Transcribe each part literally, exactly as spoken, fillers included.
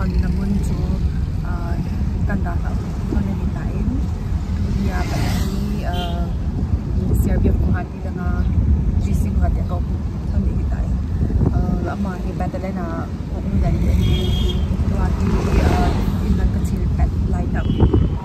thon namun chu kanda ta thon ni tain dia pani C R P F Guwahati dengan G C Guwahati to thon ni tain ama ni battle na ong dan ni Guwahati in the kecil pet line up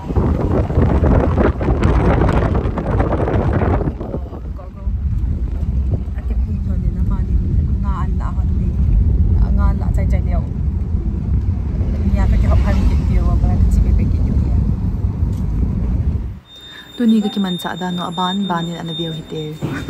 tu ni ke kiman cha da no aban banin ana view hite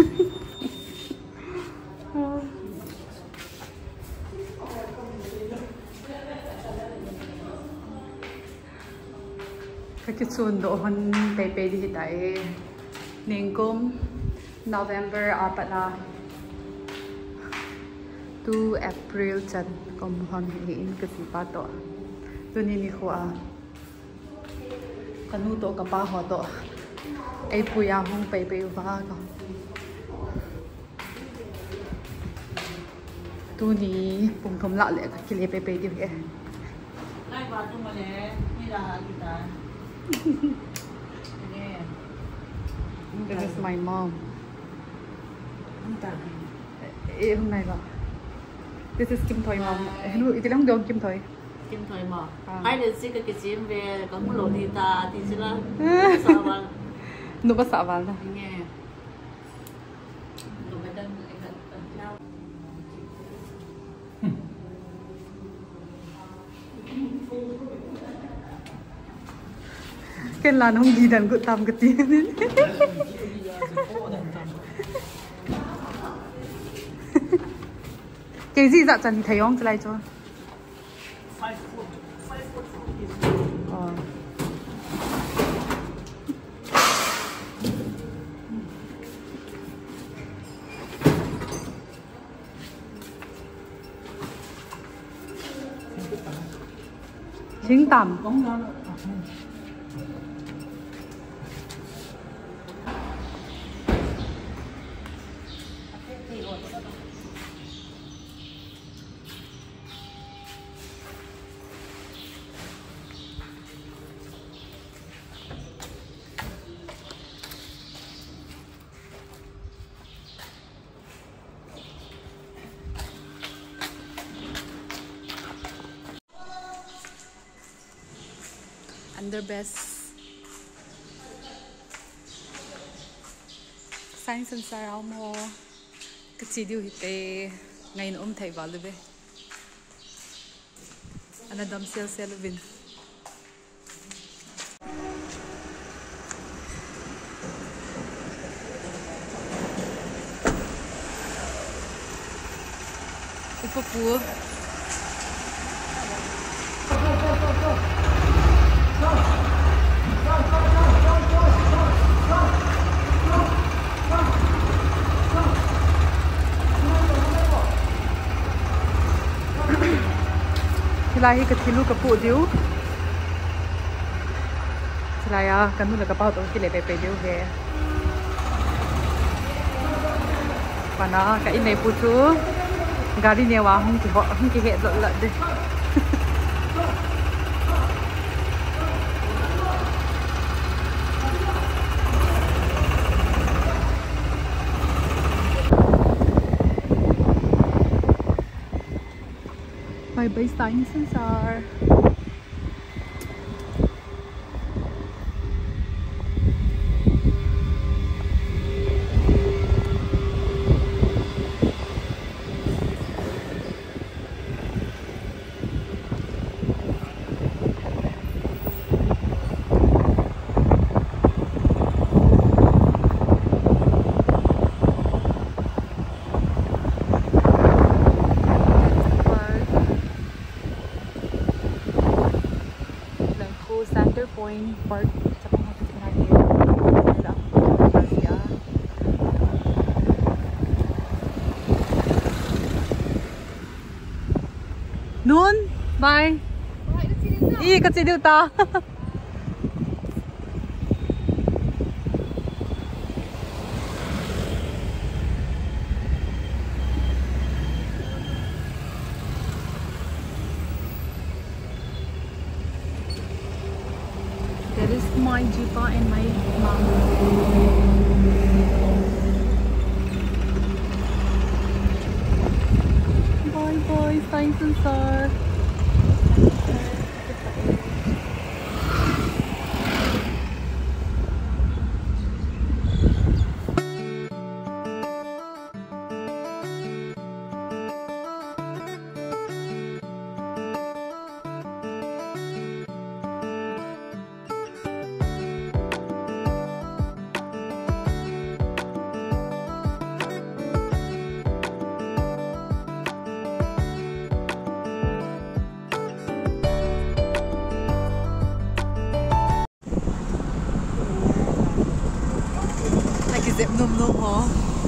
ka ki chun do hon pe pe di hitai nengkom November apala two April chan kom hon hi in ka si pa to tu ni ni kho a kanu to ka pa ho to ai puya hong pe pe va ko tu ni pung thom la le ka kile pe pe di he nai ba tu ma le ni la ha ki ta this is my mom ta eh hôm nay là this is Kim Thoi mom nu iti lang dong Kim Thoi Kim Thoi ma hai de si ka ki chim ve ka mu lo ni ta ti sila sa ba nu ba sa wal na nghe lo ba dan ka now cái là nó đi đàn cứ tầm cái tiếng cái gì dạ chẳng thấy không lại cho chính tầm underbest science SANSAAR áo mo cái chi điều hite ngày nó ôm thầy vào luôn về anh đâm sale sale luôn upa pu Sila cái thilu cái phụ diu, sila ya kan nu cái bao tổ cái lệ bè bè diu về, và nó cái này phụ chú, gari này vào không thì họ không chỉ hệ lợn lợn đi. Bye bye sign SANSAAR. Point park sa pangkakasinahan lang Asia. Noon, bye. Iya kasi dito ta. is my Jipa and my mom. Bye bye, stay SANSAAR. Dẹp nôm nôm hả?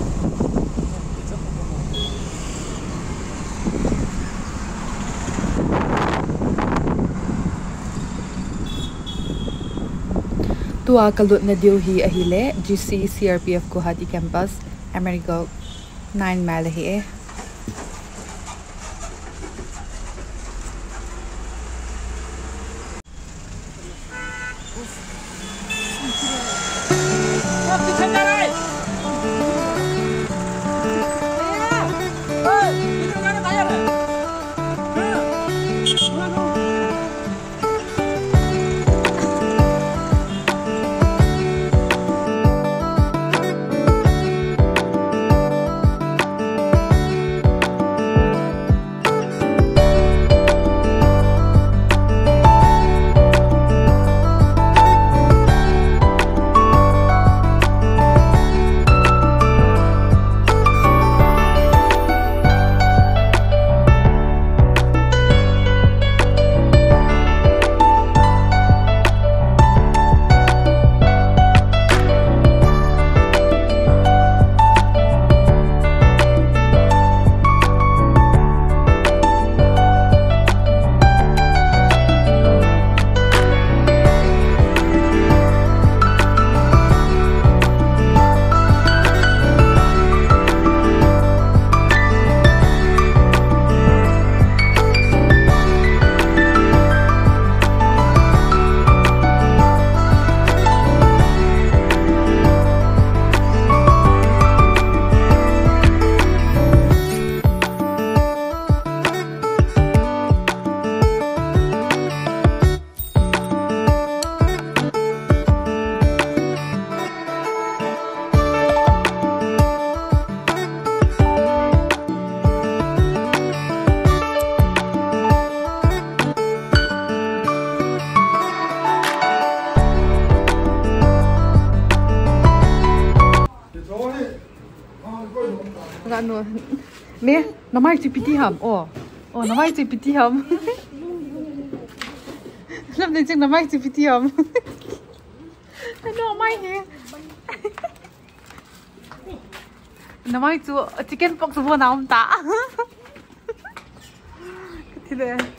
Tua kalut na diu hi ahile G C C R P F Guwahati campus Amerigog nine mile hi eh. Ano? Me, namai tu piti ham. Oh, oh, namai tu piti ham. Lam ni ceng namai tu piti ham. Ano namai he? Namai tu chicken pox bo naam ta. Tidak.